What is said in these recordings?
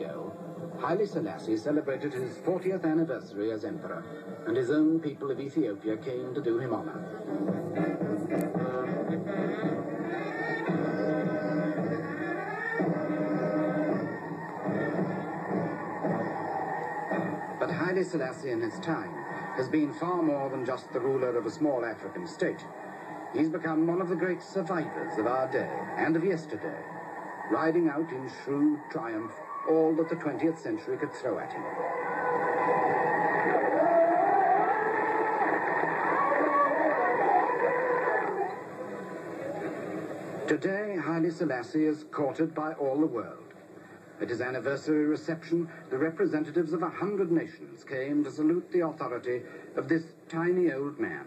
ago, Haile Selassie celebrated his 40th anniversary as emperor, and his own people of Ethiopia came to do him honor. But Haile Selassie in his time has been far more than just the ruler of a small African state. He's become one of the great survivors of our day and of yesterday, riding out in shrewd triumph all that the 20th century could throw at him. Today, Haile Selassie is courted by all the world. At his anniversary reception, the representatives of 100 nations came to salute the authority of this tiny old man.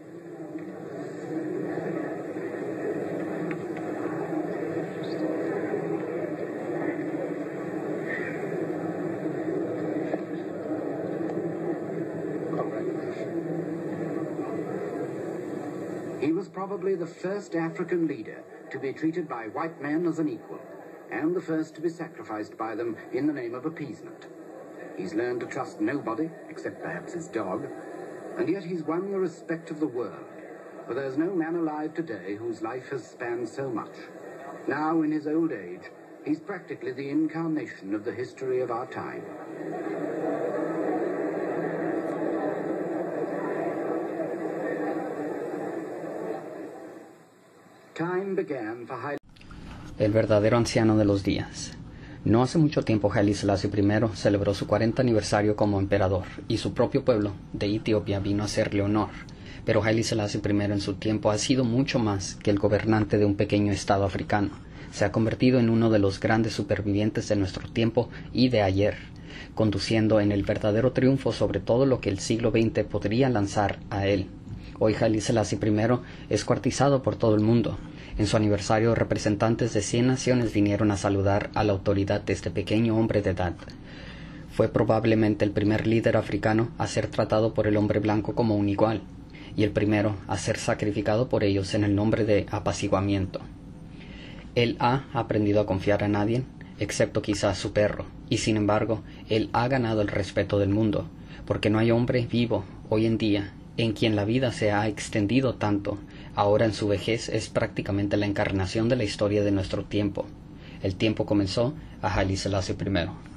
He was probably the first African leader to be treated by white men as an equal, and the first to be sacrificed by them in the name of appeasement. He's learned to trust nobody, except perhaps his dog, and yet he's won the respect of the world, for there's no man alive today whose life has spanned so much. Now, in his old age, he's practically the incarnation of the history of our time. Time began for Haile. El verdadero anciano de los días. No hace mucho tiempo Haile Selassie I celebró su 40 aniversario como emperador, y su propio pueblo de Etiopía vino a hacerle honor. Pero Haile Selassie I en su tiempo ha sido mucho más que el gobernante de un pequeño estado africano. Se ha convertido en uno de los grandes supervivientes de nuestro tiempo y de ayer, conduciendo en el verdadero triunfo sobre todo lo que el siglo XX podría lanzar a él. Hoy Haile Selassie I es cuartizado por todo el mundo. En su aniversario, representantes de 100 naciones vinieron a saludar a la autoridad de este pequeño hombre de edad. Fue probablemente el primer líder africano a ser tratado por el hombre blanco como un igual, y el primero a ser sacrificado por ellos en el nombre de apaciguamiento. Él ha aprendido a confiar a nadie, excepto quizás su perro, y sin embargo, él ha ganado el respeto del mundo, porque no hay hombre vivo hoy en día en quien la vida se ha extendido tanto. Ahora en su vejez es prácticamente la encarnación de la historia de nuestro tiempo. El tiempo comenzó a Haile Selassie I.